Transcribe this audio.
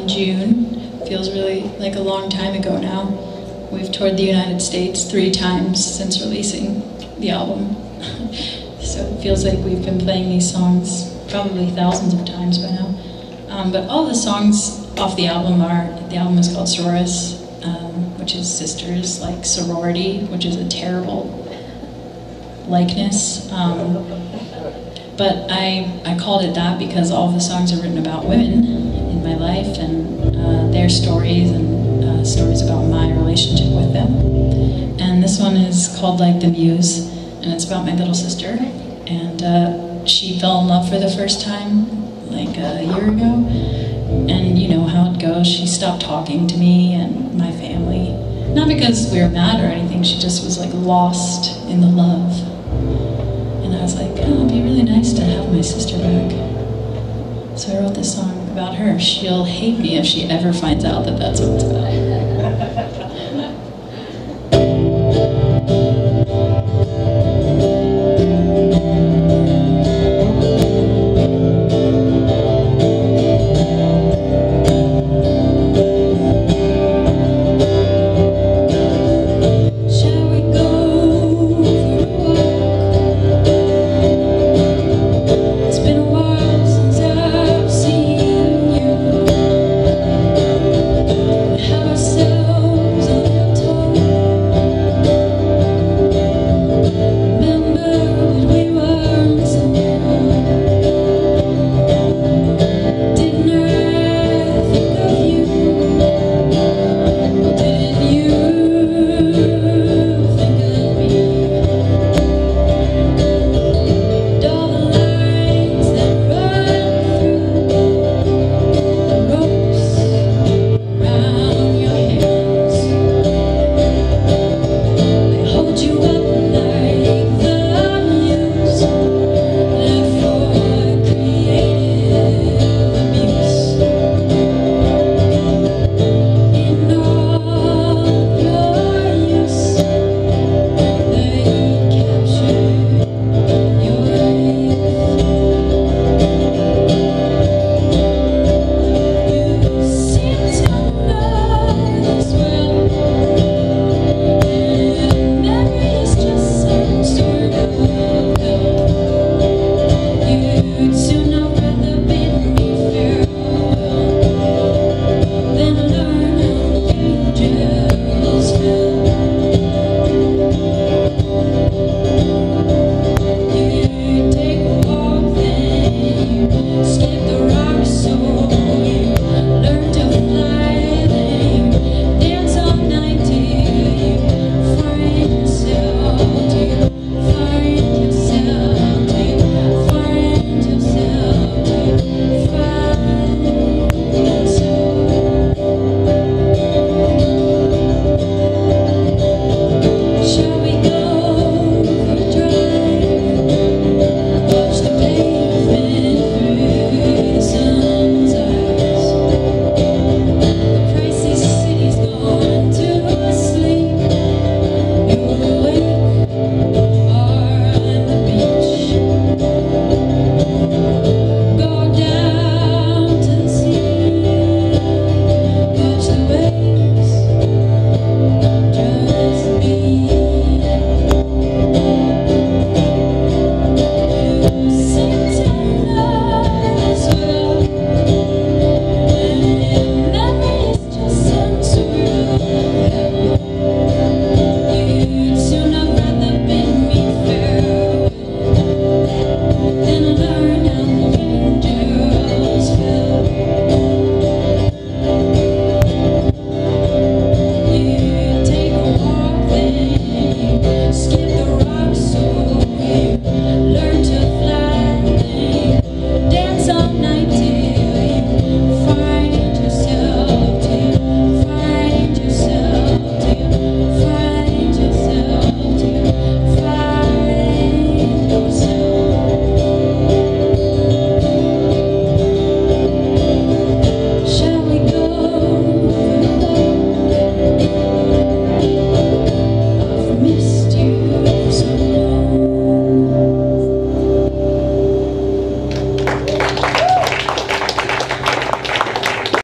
in June. Feels really like a long time ago now. We've toured the United States 3 times since releasing the album. So it feels like we've been playing these songs probably thousands of times by now. But all the songs off the album is called Sorores, which is sisters, like sorority, which is a terrible likeness. But I called it that because all of the songs are written about women in my life and their stories and stories about my relationship with them. And this one is called like the Muse, and it's about my little sister. And she fell in love for the first time like a year ago. And you know how it goes, she stopped talking to me and my family. Not because we were mad or anything, she just was like lost in the love. And I was like, oh, it'd be really nice to have my sister back. So I wrote this song about her. She'll hate me if she ever finds out that that's what it's about.